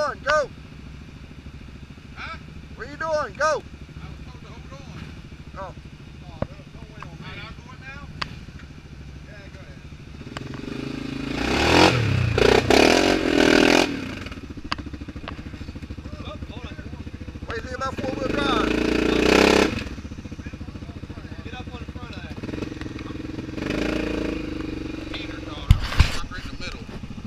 doing? Go. Huh? What are you doing? Go. I was told to hold on. Oh. Oh, don't wait on me. Alright, I'll go it now? Yeah, go ahead. Oh, hold on. What do you think about four-wheel drive? Get up on the front of that. Peter daughter, right in the middle.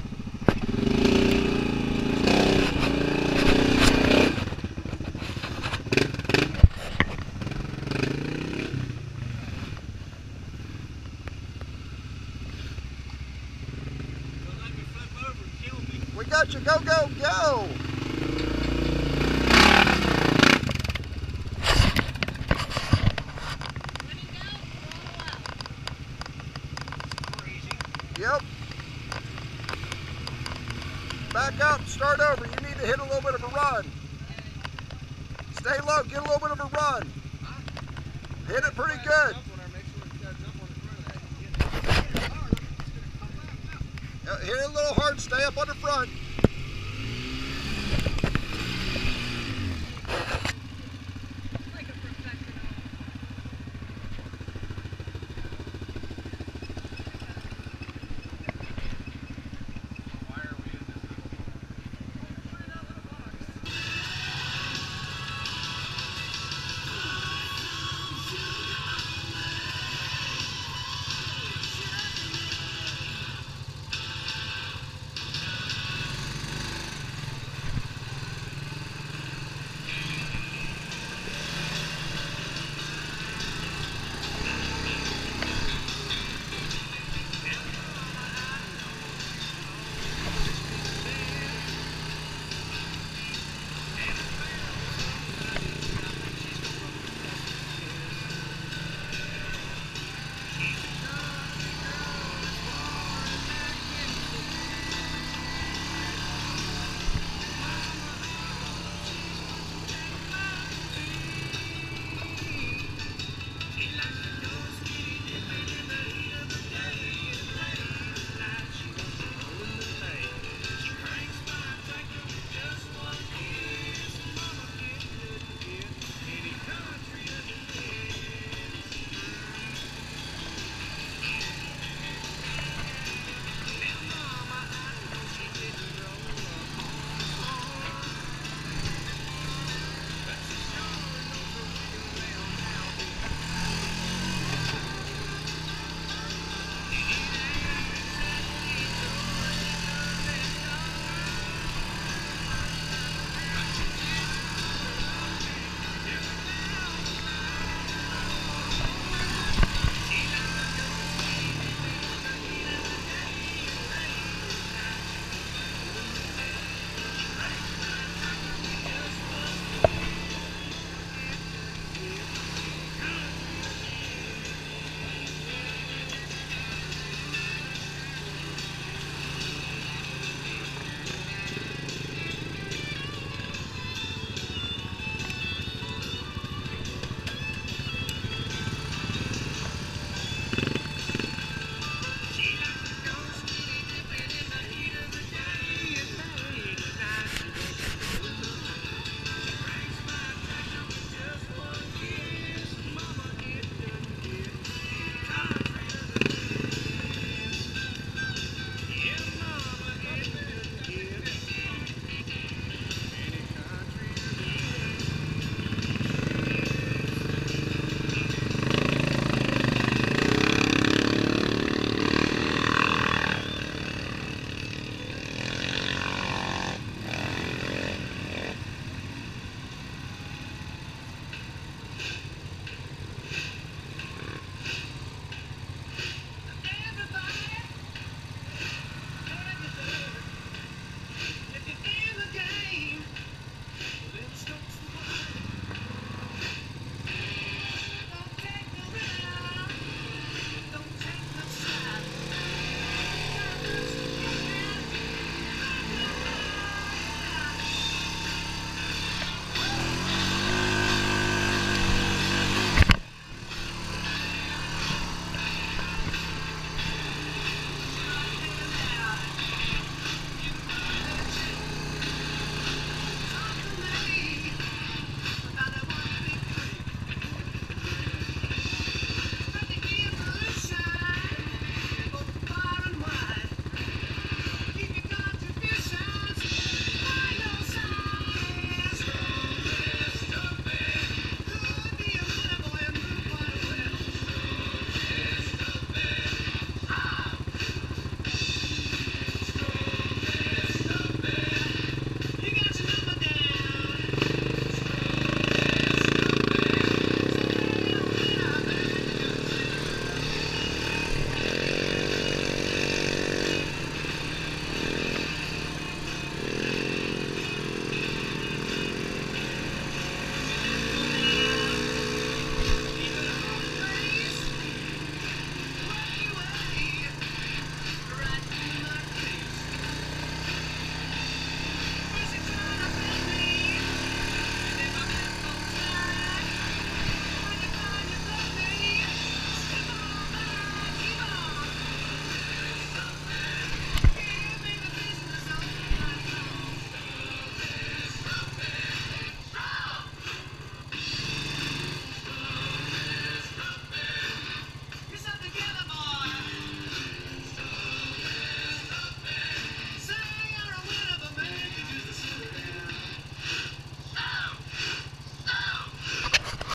Don't let me flip over and kill me. We got you. Go, go, go. Yep. Back up, start over. You need to hit a little bit of a run. Stay low, get a little bit of a run. Hit it pretty good. Hit it a little hard, stay up on the front.